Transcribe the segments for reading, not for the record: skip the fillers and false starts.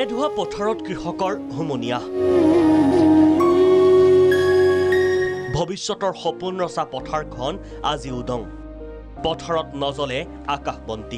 ধোৱা পথাৰত কৃষকৰ হুমনিয়া ভৱিষ্যতৰ সপোন ৰচা পথাৰখন আজি উদং পথাৰত নজলে আকাশবন্তি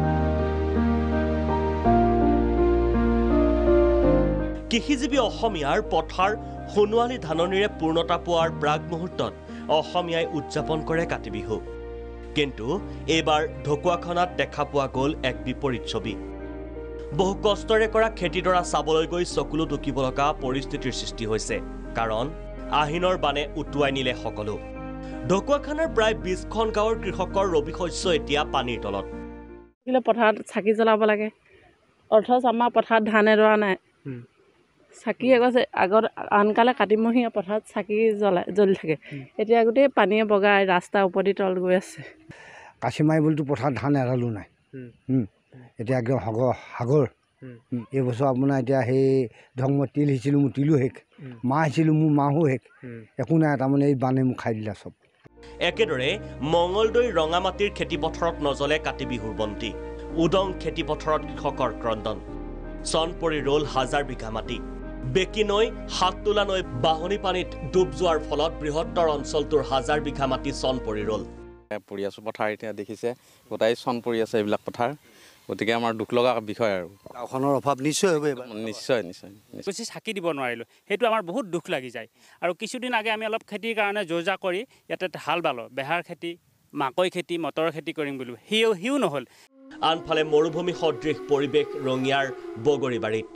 কৃষিজীৱী অসমীয়াৰ পথাৰ সোণোৱালী ধাননিৰে পূৰ্ণতা পোৱাৰ প্ৰাগ মুহূৰ্তত অসমীয়াই উদযাপন কৰে কাতি বিহু কিন্তু এইবাৰ ঢকুৱাখানাত দেখা পোৱা গ'ল এক বিপৰীত ছবি বহু কষ্টৰে কৰা খেতিডৰা চাবলৈ গৈ চকুলো দুকিব লগা পৰিস্থিতিৰ সৃষ্টি হৈছে কাৰণ আহিনৰ বানে উটুৱাই নিলে সকলো ঢকুৱাখানাৰ প্ৰায় 20খন গাঁৱৰ কৃষকৰ ৰবি শস্য এতিয়া পানীৰ তলত কিলো পথাৰত চাকি জ্বলাব লাগে অৰ্থচ আমাৰ পথাৰত ধান এডৰা নাই চাকি আগত আনকালে কাতিমহীয়া পথাৰত চাকি জ্বলি থাকে এতিয়া গোটেই পানীয়ে বগাই ৰাস্তা ওপৰেদি তল গৈ আছে কাছিমাই বুলিতো পথাৰত ধান এডালো নাই এতিয়া একদম সাগৰ এই বছৰ আপোনাৰ এতিয়া সেই ধৰক মই তিল সিঁচিলোঁ মোৰ তিলো শেষ মাহ সিঁচিলোঁ মোৰ মাহো শেষ একো নাই তাৰমানে এই বানে মোক খাই দিলে চব একেদৰে মঙলদৈ ৰঙামাটিৰ খেতিপথাৰত নজলে কাতি বিহুৰ বন্তি উদং খেতিপথাৰত কৃষকৰ ক্ৰন্দন চন পৰি ৰ'ল হাজাৰ বিঘা মাটি বেকি নৈ হাততোলা নৈ বাহনী পানীত ডুব যোৱাৰ ফলত বৃহত্তৰ অঞ্চলটোৰ হাজাৰ বিঘা মাটি চন পৰি ৰ'ল পৰি আছো পথাৰ এতিয়া দেখিছে গোটাই চন পৰি আছে এইবিলাক পথাৰ গতিকে আমাৰ দুখ লগা বিষয় আৰু গাঁওখনৰ অভাৱ নিশ্চয় হ'ব নিশ্চয় বেছি চাকি দিব নোৱাৰিলোঁ সেইটো আমাৰ বহুত দুখ লাগি যায় আৰু কিছুদিন আগে আমি অলপ খেতিৰ কাৰণে যোজা কৰি ইয়াতে হাল বালো বেহাৰ খেতি মাকৈ খেতি মটৰ খেতি কৰিম বুলি সিও নহ'ল আনফালে মৰুভূমি সদৃশ পৰিৱেশ ৰঙিয়াৰ বগৰীবাৰীত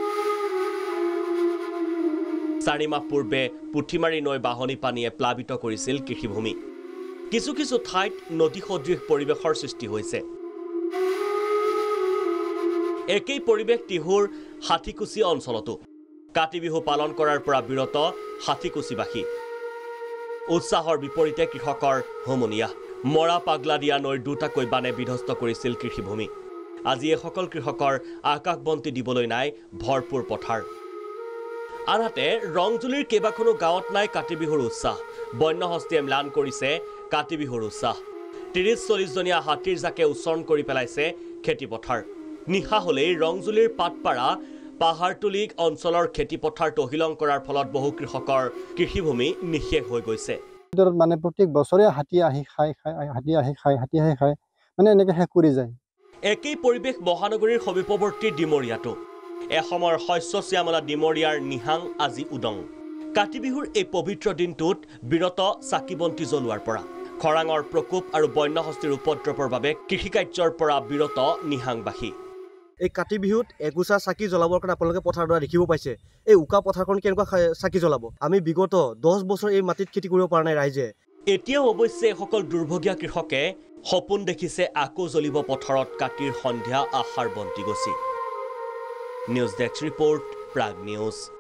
4 মাহ পূৰ্বে পুঠিমাৰী নৈ বাহনী পানীয়ে প্লাবিত কৰিছিল কৃষিভূমি কিছু কিছু ঠাইত নদী সদৃশ পৰিৱেশৰ সৃষ্টি হৈছে একেই পৰিৱেশ টিহুৰ হাতীকুছি অঞ্চলতো কাতি বিহু পালন কৰাৰ পৰা বিৰত হাতীকুছিবাসী উৎসাহৰ বিপৰীতে কৃষকৰ হুমনিয়া মৰা পাগলা দিয়া নৈৰ দুটাকৈ বানে বিধ্বস্ত কৰিছিল কৃষিভূমি আজি এসকল কৃষকৰ আকাশবন্তি দিবলৈ নাই ভৰপূৰ পথাৰ আনহাতে ৰংজুলিৰ কেইবাখনো গাঁৱত নাই কাতি বিহুৰ উৎসাহ বন্যহস্তীয়ে ম্লান কৰিছে কাতি বিহুৰ উৎসাহ 30-40 জনীয়া হাতীৰ জাকে উচ্চৰণ কৰি পেলাইছে খেতিপথাৰ নিশা হলেই ৰংজুলিৰ পাটপাৰা পাহাৰতুলি অঞ্চলৰ খেতিপথাৰ তহিলং কৰাৰ ফলত বহু কৃষকৰ কৃষিভূমি নিশেষ হৈ গৈছে মানে প্ৰত্যেক বছৰে হাতী আহি খায় মানে এনেকৈ শেষ কৰি যায় একেই পৰিৱেশ মহানগৰীৰ সমীপৱৰ্তী ডিমৰীয়াতো এসময়ৰ শস্য শ্যামলা ডিমৰীয়াৰ নিহাং আজি উদং কাতি বিহুৰ এই পবিত্ৰ দিনটোত বিৰত চাকিবন্তি জ্বলোৱাৰ পৰা খৰাঙৰ প্ৰকোপ আৰু বন্যহস্তীৰ উপদ্ৰৱৰ বাবে কৃষিকাৰ্যৰ পৰা বিৰত নিহাংবাসী এই কাতি বিহুত এগুছা চাকি জ্বলাবৰ কাৰণে আপোনালোকে পথাৰ দৰা দেখিব পাইছে এই উকা পথাৰখন কেনেকুৱা চাকি জ্বলাব আমি বিগত 10 বছৰ এই মাটিত খেতি কৰিব পৰা নাই ৰাইজে এতিয়াও অৱশ্যে সকল দুৰ্ভগীয়া কৃষকে সপোন দেখিছে আকৌ জ্বলিব পথাৰত কাতিৰ সন্ধিয়া আশাৰ বন্তি গছি news desk report Prag news